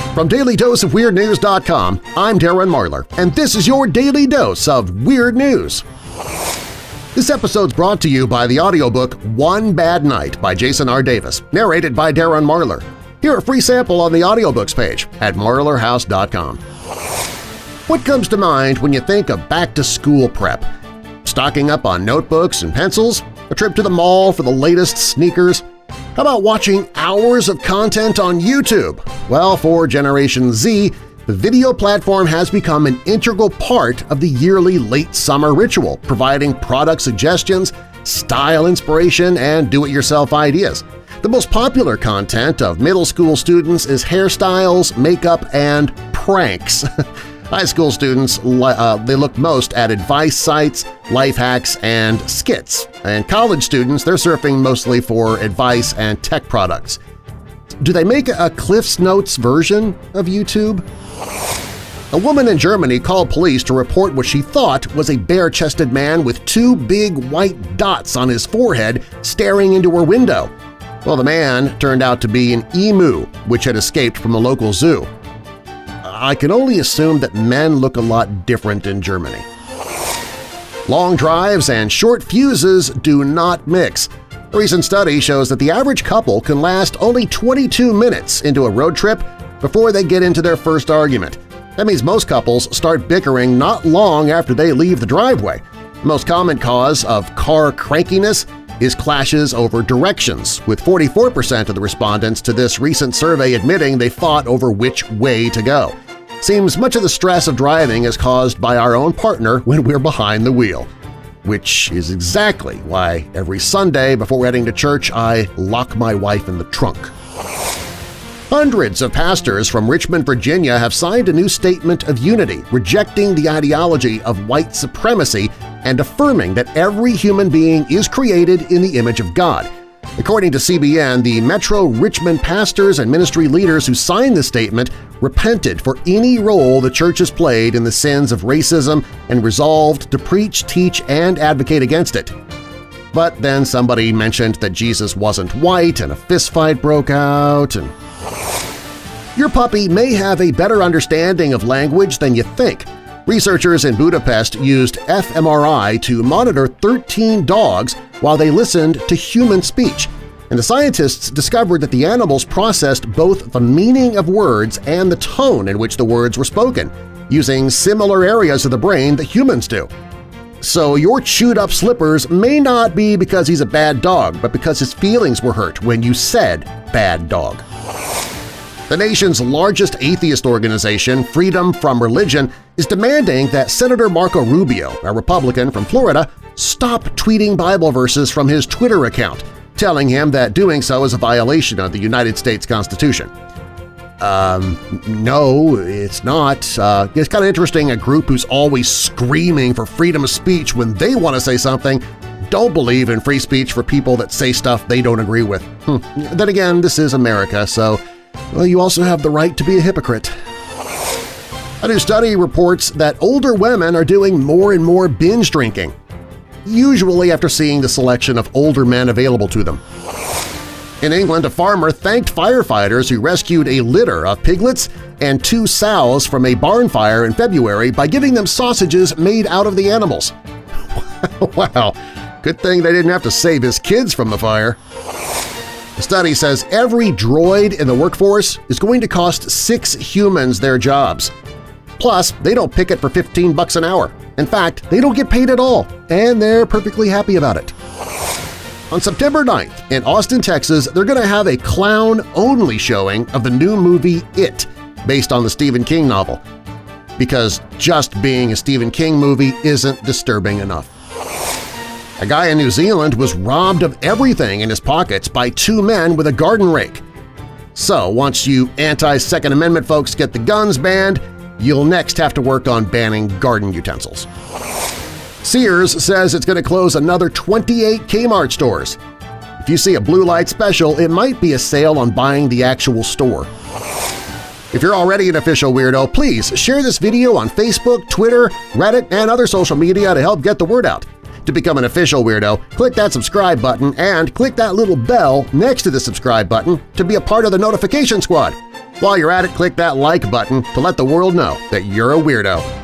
From DailyDoseOfWeirdNews.com, I'm Darren Marlar, and this is your Daily Dose of Weird News. This episode's brought to you by the audiobook One Bad Night by Jason R. Davis, narrated by Darren Marlar. Hear a free sample on the audiobooks page at marlarhouse.com. What comes to mind when you think of back-to-school prep? Stocking up on notebooks and pencils? A trip to the mall for the latest sneakers? How about watching hours of content on YouTube? Well, for Generation Z, the video platform has become an integral part of the yearly late summer ritual, providing product suggestions, style inspiration, and do-it-yourself ideas. The most popular content of middle school students is hairstyles, makeup, and pranks. High school students they look most at advice sites, life hacks, and skits. And college students, they're surfing mostly for advice and tech products. Do they make a Cliff's Notes version of YouTube? A woman in Germany called police to report what she thought was a bare-chested man with two big white dots on his forehead staring into her window. Well, the man turned out to be an emu, which had escaped from a local zoo. I can only assume that men look a lot different in Germany. Long drives and short fuses do not mix. A recent study shows that the average couple can last only 22 minutes into a road trip before they get into their first argument. That means most couples start bickering not long after they leave the driveway. The most common cause of car crankiness is clashes over directions, with 44% of the respondents to this recent survey admitting they fought over which way to go. Seems much of the stress of driving is caused by our own partner when we're behind the wheel, which is exactly why every Sunday before heading to church I lock my wife in the trunk. Hundreds of pastors from Richmond, Virginia have signed a new statement of unity rejecting the ideology of white supremacy and affirming that every human being is created in the image of God. According to CBN, the Metro Richmond pastors and ministry leaders who signed the statement repented for any role the church has played in the sins of racism and resolved to preach, teach, and advocate against it. But then somebody mentioned that Jesus wasn't white and a fistfight broke out, and… Your puppy may have a better understanding of language than you think. Researchers in Budapest used fMRI to monitor 13 dogs while they listened to human speech, and the scientists discovered that the animals processed both the meaning of words and the tone in which the words were spoken, using similar areas of the brain that humans do. So your chewed-up slippers may not be because he's a bad dog, but because his feelings were hurt when you said "bad dog." The nation's largest atheist organization, Freedom From Religion, is demanding that Senator Marco Rubio, a Republican from Florida, stop tweeting Bible verses from his Twitter account, telling him that doing so is a violation of the United States Constitution. No, it's not. It's kind of interesting a group who's always screaming for freedom of speech when they want to say something don't believe in free speech for people that say stuff they don't agree with. Then again, this is America, so… well, you also have the right to be a hypocrite. A new study reports that older women are doing more and more binge drinking, usually after seeing the selection of older men available to them. In England, a farmer thanked firefighters who rescued a litter of piglets and 2 sows from a barn fire in February by giving them sausages made out of the animals. Wow, good thing they didn't have to save his kids from the fire. The study says every droid in the workforce is going to cost 6 humans their jobs. Plus, they don't pick it for $15 an hour. In fact, they don't get paid at all, and they're perfectly happy about it. On September 9th in Austin, Texas, they're going to have a clown-only showing of the new movie It, based on the Stephen King novel, because just being a Stephen King movie isn't disturbing enough. A guy in New Zealand was robbed of everything in his pockets by 2 men with a garden rake. So once you anti-Second Amendment folks get the guns banned, you'll next have to work on banning garden utensils. Sears says it's going to close another 28 Kmart stores. If you see a blue light special, it might be a sale on buying the actual store. If you're already an official weirdo, please share this video on Facebook, Twitter, Reddit, and other social media to help get the word out. To become an official weirdo, click that subscribe button and click that little bell next to the subscribe button to be a part of the notification squad. While you're at it, click that like button to let the world know that you're a weirdo.